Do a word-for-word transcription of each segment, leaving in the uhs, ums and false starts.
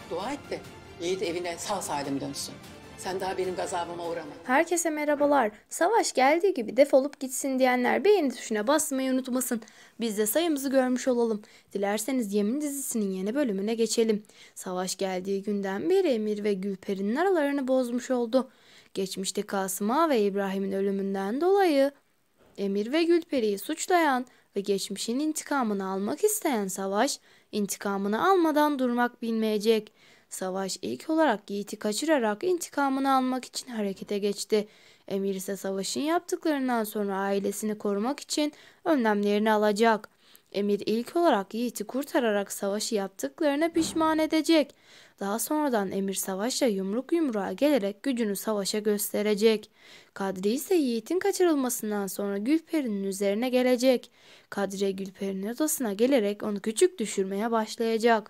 Dua et de Yiğit evine sağ salim dönsün. Sen daha benim gazabıma uğrama. Herkese merhabalar. Savaş geldiği gibi defolup gitsin diyenler beğeni tuşuna basmayı unutmasın. Biz de sayımızı görmüş olalım. Dilerseniz Yemin dizisinin yeni bölümüne geçelim. Savaş geldiği günden beri Emir ve Gülperi'nin aralarını bozmuş oldu. Geçmişte Kasım Ağa ve İbrahim'in ölümünden dolayı Emir ve Gülperi'yi suçlayan ve geçmişin intikamını almak isteyen Savaş, intikamını almadan durmak bilmeyecek. Savaş ilk olarak Yiğit'i kaçırarak intikamını almak için harekete geçti. Emir ise Savaş'ın yaptıklarından sonra ailesini korumak için önlemlerini alacak. Emir ilk olarak Yiğit'i kurtararak Savaş'ı yaptıklarına pişman edecek. Daha sonradan Emir Savaş'la yumruk yumruğa gelerek gücünü Savaş'a gösterecek. Kadri ise Yiğit'in kaçırılmasından sonra Gülperi'nin üzerine gelecek. Kadriye Gülperi'nin odasına gelerek onu küçük düşürmeye başlayacak.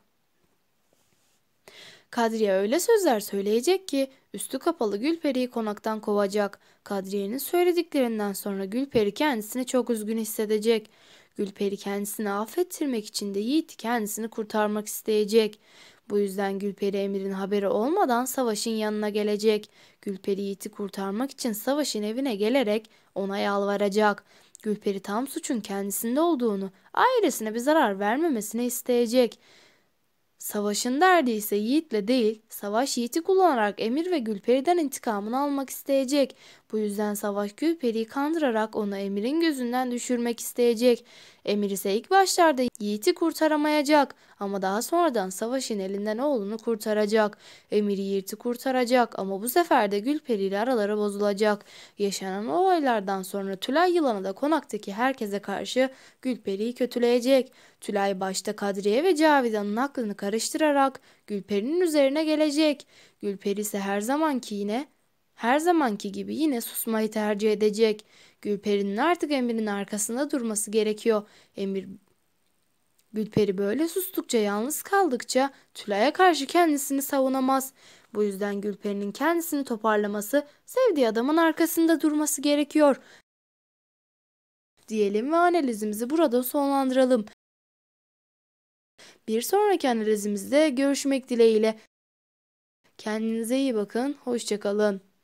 Kadriye öyle sözler söyleyecek ki üstü kapalı Gülperi'yi konaktan kovacak. Kadriye'nin söylediklerinden sonra Gülperi kendisini çok üzgün hissedecek. Gülperi kendisini affettirmek için de Yiğit kendisini kurtarmak isteyecek. Bu yüzden Gülperi Emir'in haberi olmadan Savaş'ın yanına gelecek. Gülperi Yiğit'i kurtarmak için Savaş'ın evine gelerek ona yalvaracak. Gülperi tam suçun kendisinde olduğunu, ailesine bir zarar vermemesini isteyecek. Savaş'ın derdi ise Yiğit'le değil, Savaş Yiğit'i kullanarak Emir ve Gülperi'den intikamını almak isteyecek. Bu yüzden Savaş Gülperi'yi kandırarak onu Emir'in gözünden düşürmek isteyecek. Emir ise ilk başlarda Yiğit'i kurtaramayacak ama daha sonradan Savaş'ın elinden oğlunu kurtaracak. Emir Yiğit'i kurtaracak ama bu sefer de Gülperi ile araları bozulacak. Yaşanan olaylardan sonra Tülay yılanı da konaktaki herkese karşı Gülperi'yi kötüleyecek. Tülay başta Kadriye ve Cavidan'ın aklını karıştırarak Gülperi'nin üzerine gelecek. Gülperi ise her zamanki yine her zamanki gibi yine susmayı tercih edecek. Gülperi'nin artık Emir'in arkasında durması gerekiyor. Emir Gülperi böyle sustukça, yalnız kaldıkça Tülay'a karşı kendisini savunamaz. Bu yüzden Gülperi'nin kendisini toparlaması, sevdiği adamın arkasında durması gerekiyor. Diyelim ve analizimizi burada sonlandıralım. Bir sonraki analizimizde görüşmek dileğiyle. Kendinize iyi bakın, hoşça kalın.